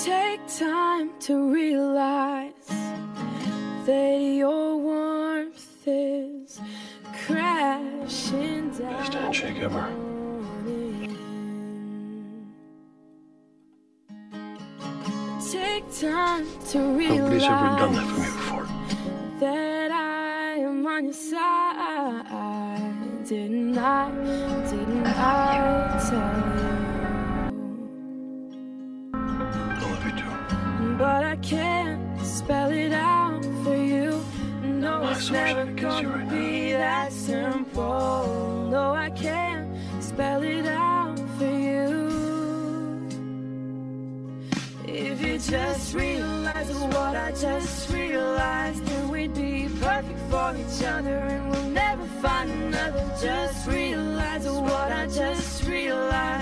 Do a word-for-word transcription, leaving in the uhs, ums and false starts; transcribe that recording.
Take time to realize that your warmth is crashing down. Best handshake ever. Take time to realize Nobody's ever done that for me before. that I am on your side. Didn't I, didn't I tell you? I love you too. But I can't spell it out for you. No, I it's so wish I never could kiss you gonna right be that simple. No, I can't spell it out for you. If you just realize what I just realized, then we'd be perfect for each other and we'll never find another. Just realize what I just realized.